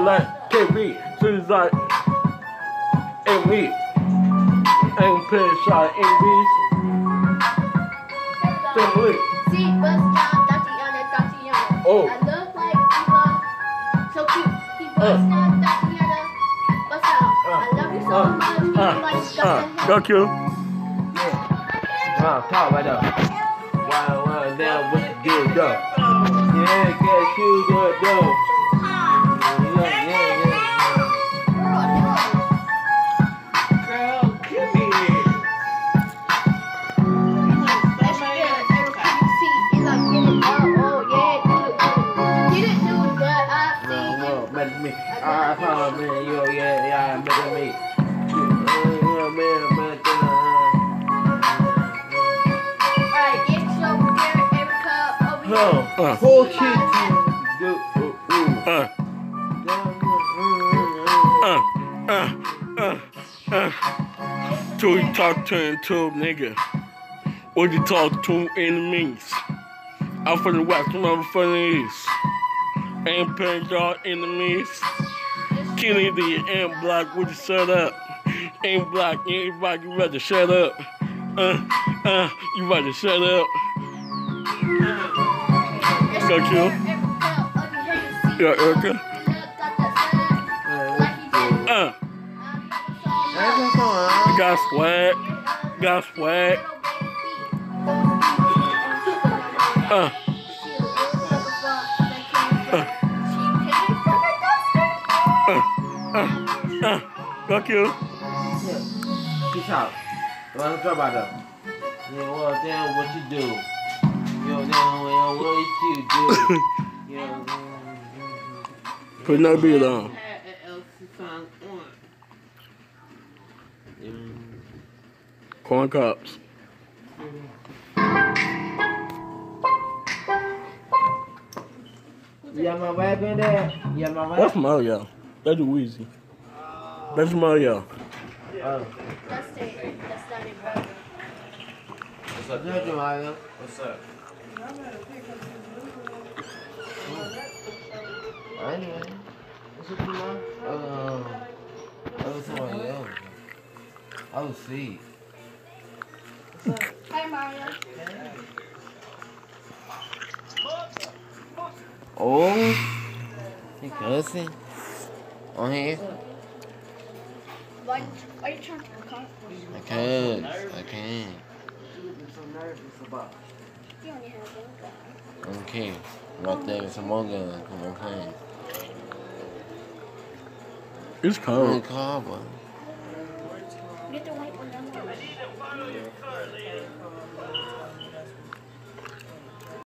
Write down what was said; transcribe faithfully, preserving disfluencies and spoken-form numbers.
like K B, she's like and me. Ain't playing shot in beats. Family. See, bus down, Tatiana, Tatiana. Oh. I look like Eva. So cute. He bus down, Tatiana. Bus down. I love you so much. He like Uh, thank you. Wow, talk right there. Wow, wow, now what you do, though? Yeah, get you, though, though. Yeah, yeah, yeah. Girl, give me it. That's good. Every see, he like get it up. Oh yeah, do it, do it. Get it, do it, but I see. No, no, better me. I found me, yo, yeah, yeah, better me. Yeah, man, man, Alright, get your parent, Erica, over here. no, Uh. full shit. Do, ooh, ooh. Uh, uh, uh, uh, uh. Till you talk to him to a nigga. Or you talk to enemies. I'm for the west, motherfucking east. Ain't paying y'all enemies. Kennedy and Black, would you shut up? Ain't Black, everybody, you better shut up. Uh, uh, you better shut up. Got you? Yeah, Erica. Uh, got swag. Got swag. Uh, uh, uh, uh. Got you? Peace out. What's up about that? Yeah, well, damn, what you do? Yo, damn, well, what you do? Yo, Put no beat on. Corn cups. You got my wife in there? You got my wife? That's Mario. That's Weezy. That's Mario. Oh. That's it. That's not it, brother. What's up, Jojo Mario? What's up? Anyway, what's up, man? Uh, that was somebody else. I was see. Hey, Mario. Oh, you cussing on here? Why, why are you trying to record? I can't. I can't. You only have one guy. Okay. Right there, some more guns. Come on, playing. It's Oh, cold. Carver. Get the white one down there.